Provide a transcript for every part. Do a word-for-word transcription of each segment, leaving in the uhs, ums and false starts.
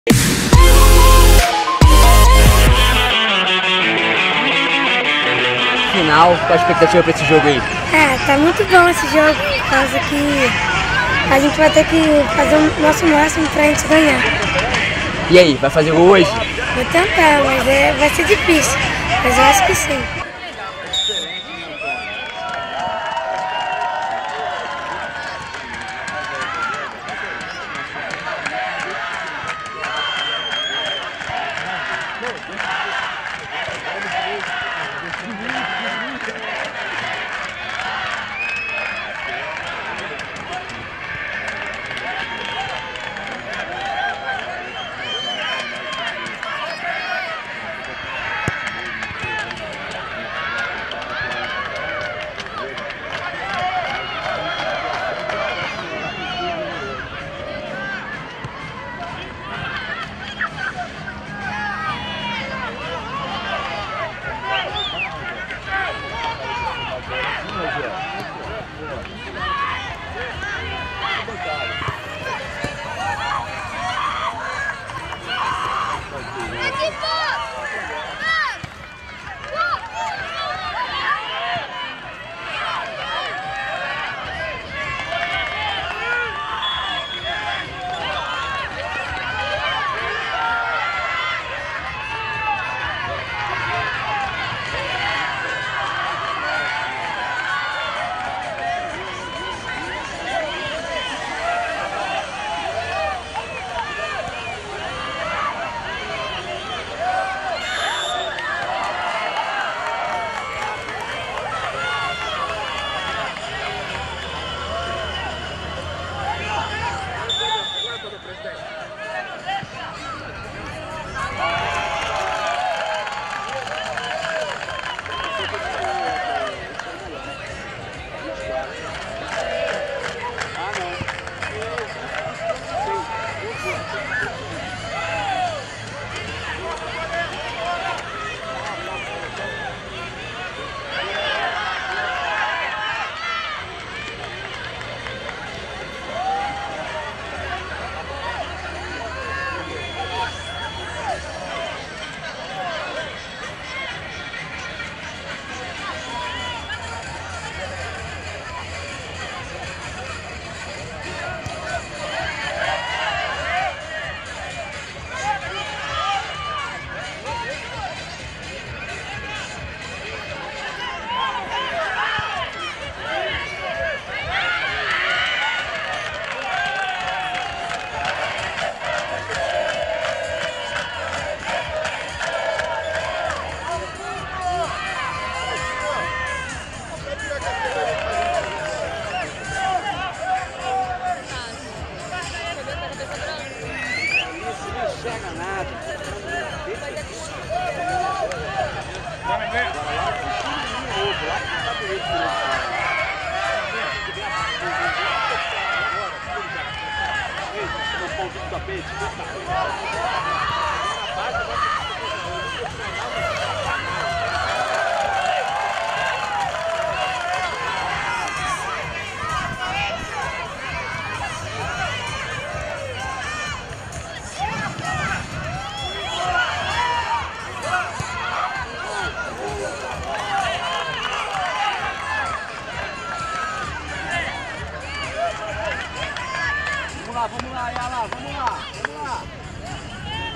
Final, qual a expectativa para esse jogo aí? É, tá muito bom esse jogo, por causa que a gente vai ter que fazer o nosso máximo pra gente ganhar. E aí, vai fazer gol hoje? Vou tentar, mas é, vai ser difícil, mas eu acho que sim. Vamos lá, vamos lá, Yala, vamos lá, vamos lá.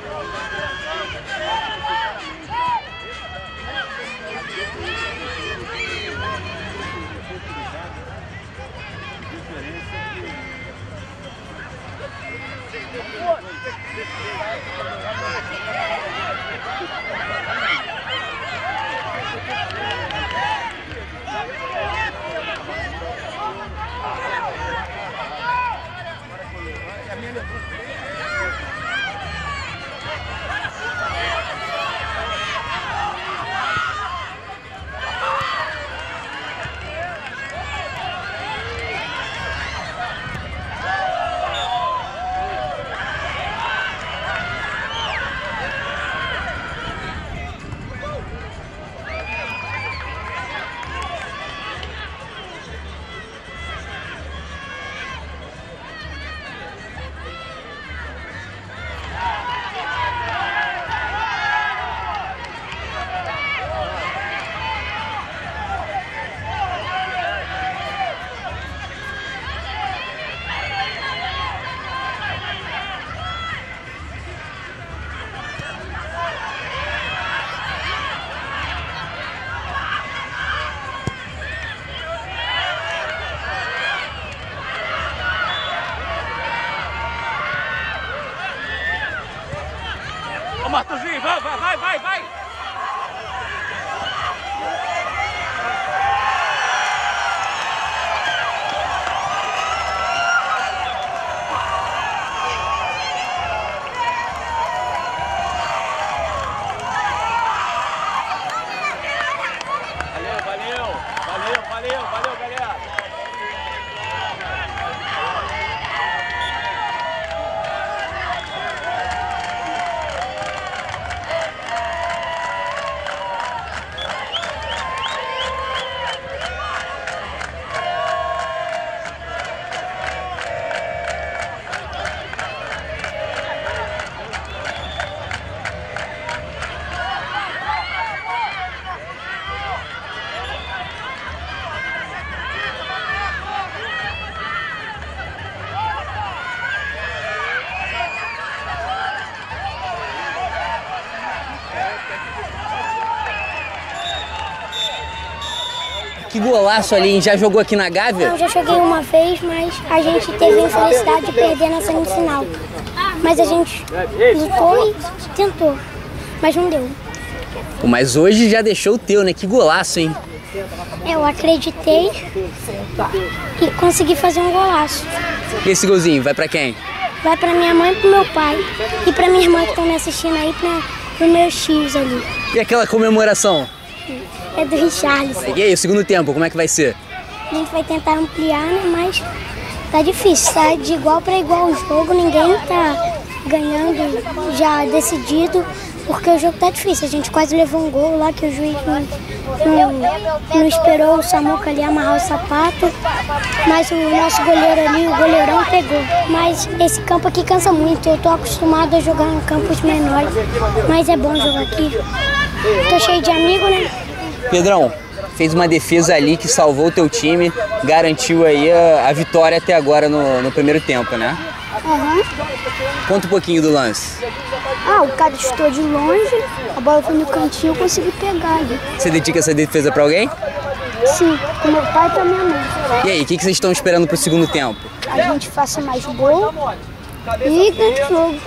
Ô, Martuzinho, vai, vai, vai, vai, vai! Valeu, valeu, valeu, valeu, valeu, galera! Que golaço ali, hein? Já jogou aqui na Gávea? Não, já joguei uma vez, mas a gente teve a infelicidade de perder na semifinal. Mas a gente lutou e tentou, mas não deu. Pô, mas hoje já deixou o teu, né? Que golaço, hein? Eu acreditei e consegui fazer um golaço. E esse golzinho, vai pra quem? Vai pra minha mãe e pro meu pai. E pra minha irmã que estão me assistindo aí, pra, pros meus tios ali. E aquela comemoração? É do Richarlison. E aí, o segundo tempo, como é que vai ser? A gente vai tentar ampliar, né? Mas tá difícil, tá de igual para igual o jogo, ninguém tá ganhando já decidido, porque o jogo tá difícil. A gente quase levou um gol lá que o juiz não, não, não esperou o Samuca ali amarrar o sapato, mas o nosso goleiro ali, o goleirão pegou. Mas esse campo aqui cansa muito, eu tô acostumado a jogar em campos menores, mas é bom jogar aqui. Tô cheio de amigos, né? Pedrão, fez uma defesa ali que salvou o teu time, garantiu aí a, a vitória até agora no, no primeiro tempo, né? Uhum. Conta um pouquinho do lance. Ah, o cara chutou de longe, a bola foi no cantinho, eu consegui pegar ali. Você dedica essa defesa pra alguém? Sim, com meu pai e pra minha mãe. E aí, o que, que vocês estão esperando pro segundo tempo? A gente faça mais gol e ganhe o jogo.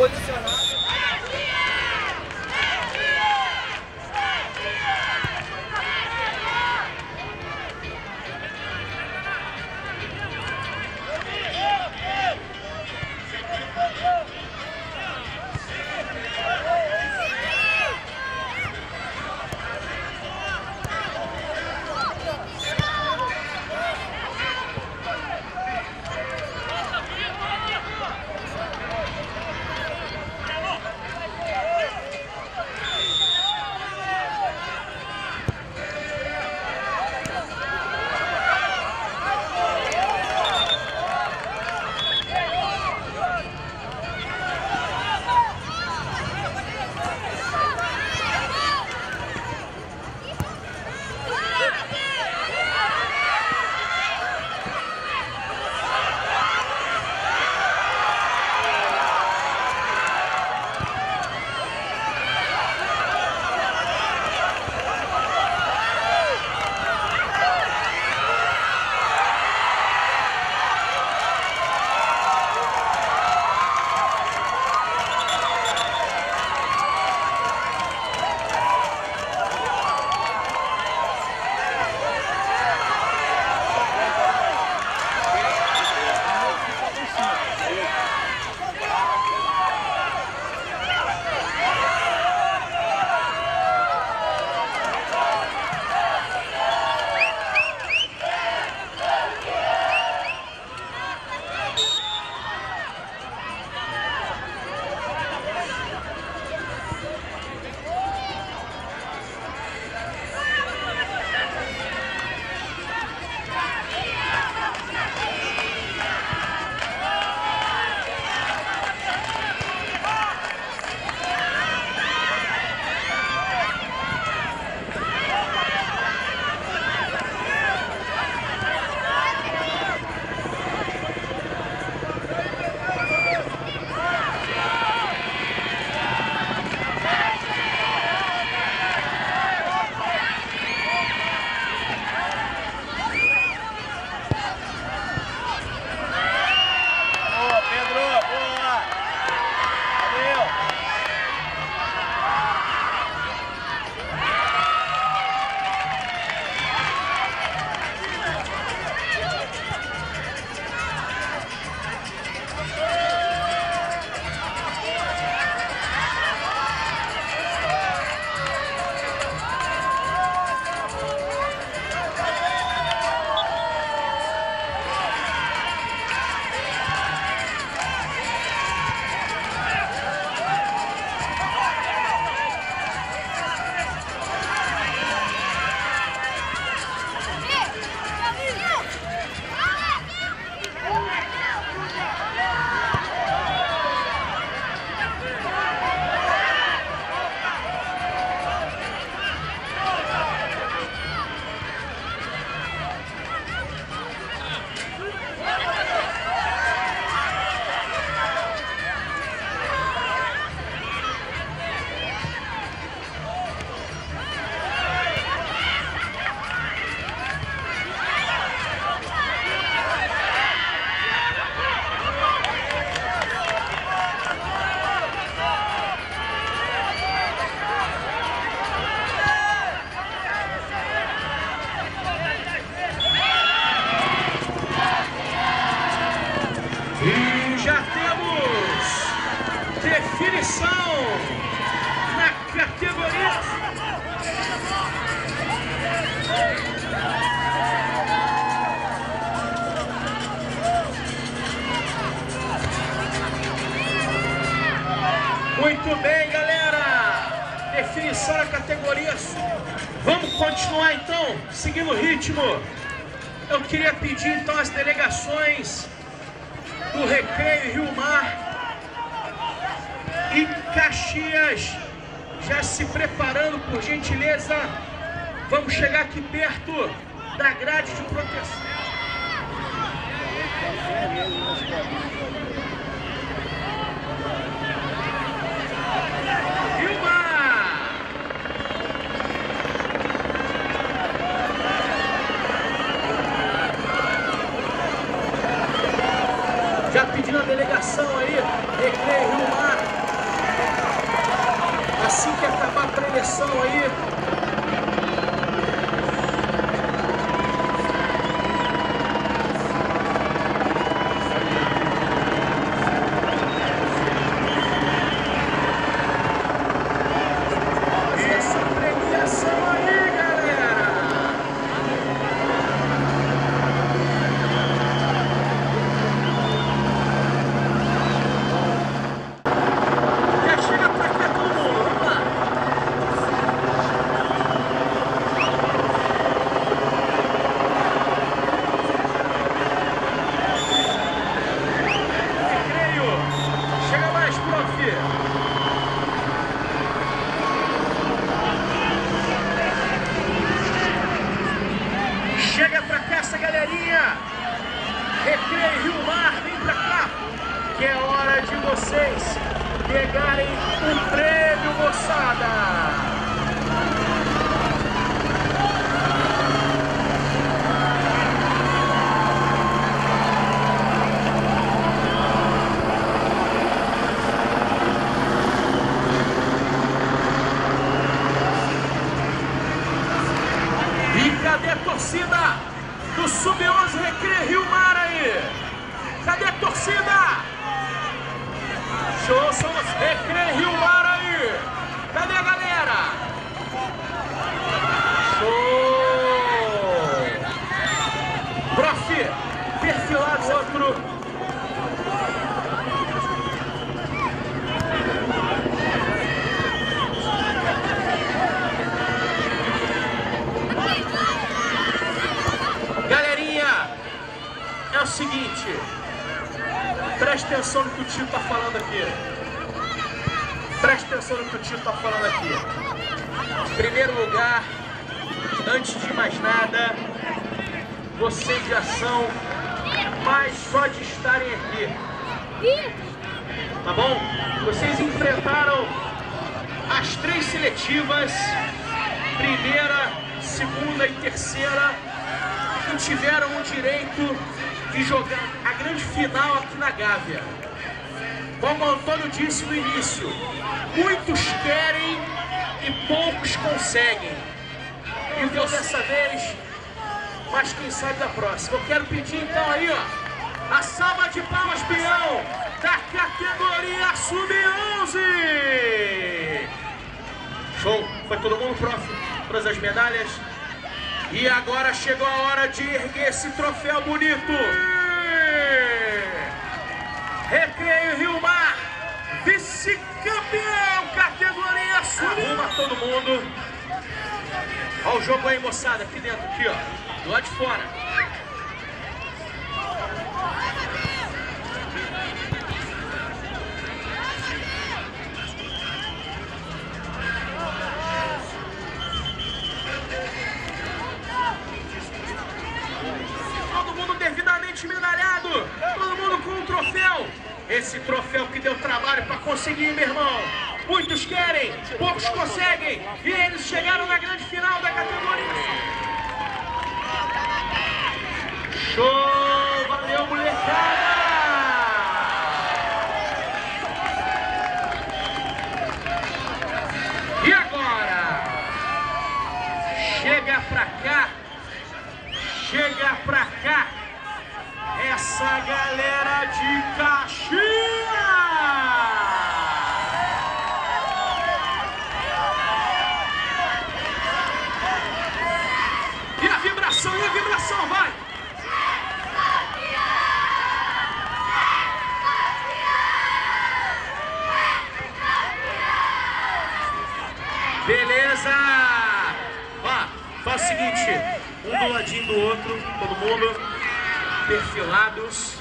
definição da categoria. Vamos continuar então, seguindo o ritmo. Eu queria pedir então as delegações do Recreio Rio Mar e Caxias já se preparando, por gentileza. Vamos chegar aqui perto da grade de proteção. Rio Mar! Já pedindo a delegação aí, Recreio Rio Mar. Assim que acabar a preleção aí, chega pra cá essa galerinha. Recreio Rio Mar, vem pra cá, que é hora de vocês pegarem o prêmio, moçada. Cadê a torcida do sub onze Recreio Rio Mar aí? Cadê a torcida? Show, somos Recreio Rio Mar aí. Cadê a galera? Show! Prof, perfilado outro. É o seguinte, preste atenção no que o Tito está falando aqui. Preste atenção no que o Tito está falando aqui. Em primeiro lugar, antes de mais nada, vocês já são mais só de estarem aqui. Tá bom? Vocês enfrentaram as três seletivas, primeira, segunda e terceira, e tiveram o direito de jogar a grande final aqui na Gávea. Como o Antônio disse no início, muitos querem e poucos conseguem. E deu dessa vez, mas quem sabe da próxima. Eu quero pedir então aí, ó, a salva de palmas, peão, da categoria sub onze. Show, foi todo mundo, prof, todas as medalhas. E agora chegou a hora de erguer esse troféu bonito. Recreio Rio Mar, vice-campeão, categoria sub. Arruma todo mundo. Olha o jogo aí, moçada, aqui dentro, aqui, ó, do lado de fora. Medalhado, todo mundo com um troféu. Esse troféu que deu trabalho para conseguir, meu irmão. Muitos querem, poucos conseguem. E eles chegaram na grande final da categoria. Show! Valeu, molecada! E agora? Chega pra cá. Chega pra cá. Essa galera de Caxias! E a vibração, e a vibração, vai! Beleza! Ó, faz o seguinte, um do ladinho do outro, todo mundo, perfilados.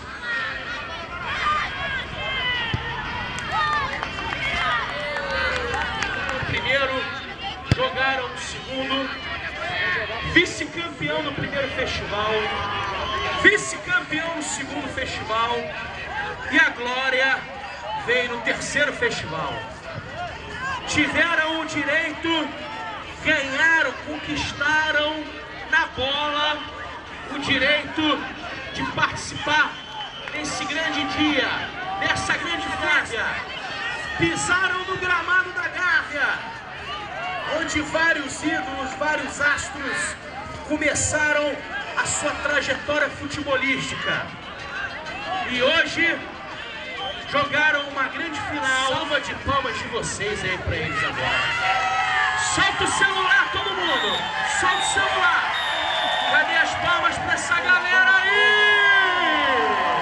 Primeiro, jogaram o segundo, vice-campeão no primeiro festival, vice-campeão no segundo festival, e a glória veio no terceiro festival. Tiveram o direito, ganharam, conquistaram na bola o direito de participar nesse grande dia, nessa grande festa. Pisaram no gramado da Gávea, onde vários ídolos, vários astros começaram a sua trajetória futebolística. E hoje jogaram uma grande final. Salva de palmas de vocês aí pra eles agora. Solta o celular, todo mundo! Solta o celular! Cadê as palmas pra essa galera aí?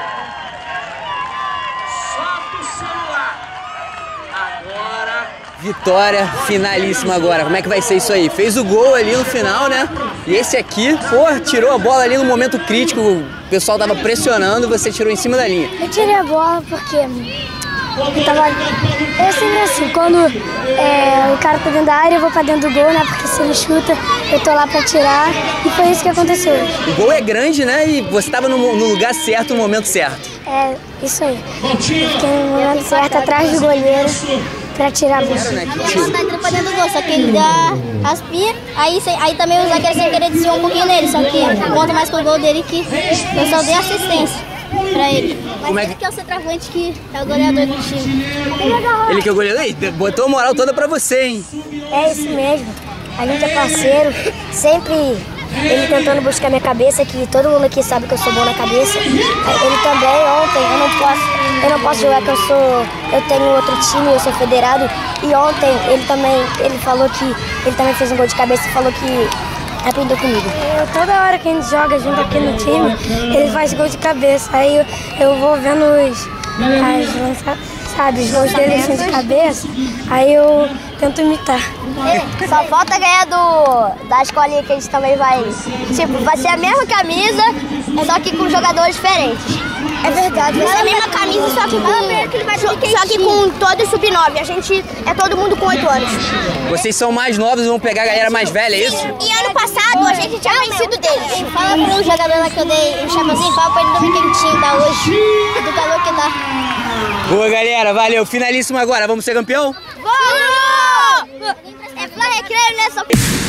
Solta o celular! Agora... Vitória finalíssima agora. Como é que vai ser isso aí? Fez o gol ali no final, né? E esse aqui, pô, tirou a bola ali no momento crítico. O pessoal tava pressionando, você tirou em cima da linha. Eu tirei a bola porque eu tava... É sempre assim, quando é, o cara tá dentro da área, eu vou pra dentro do gol, né? Porque se ele chuta, eu tô lá pra tirar. E foi isso que aconteceu hoje. O gol é grande, né? E você tava no, no lugar certo, no momento certo. É, isso aí. Fiquei no momento certo, atrás do goleiro, pra tirar a bola. Ele tá entrando pra dentro do gol, só que ele dá aspira, aí, aí também os zagueiros sem querer desviou um pouquinho nele, só que conta mais com o gol dele que eu só dei assistência pra ele. Mas Como é ele que... que é o centroavante que é o goleador do time. Ele que é o goleador? Ei, botou a moral toda pra você, hein? É isso mesmo. A gente é parceiro, sempre ele tentando buscar minha cabeça, que todo mundo aqui sabe que eu sou bom na cabeça. Ele também, ontem, eu não posso, eu não posso jogar que eu sou, eu tenho outro time, eu sou federado. E ontem ele também, ele falou que, ele também fez um gol de cabeça e falou que aprendeu comigo. Eu, toda hora que a gente joga junto aqui no time, ele faz gol de cabeça. Aí eu, eu vou vendo os, as lança, sabe, os gols dele assim de cabeça, aí eu tento imitar. Só falta ganhar do, da escolinha que a gente também vai. Tipo, vai ser a mesma camisa, só que com jogadores diferentes. É verdade. Vai ser a mesma camisa, só que com, só que com todos sub nove. A gente é todo mundo com oito anos. Vocês são mais novos e vão pegar a galera mais velha, é isso? E ano passado a gente tinha vencido deles. Fala pro jogador lá que eu dei um chapeuzinho, fala pra ele não ver quentinho da hoje, do calor que dá. Boa, galera, valeu. Finalíssimo agora, vamos ser campeão? Vamos! É Flá Recreio, né? Só...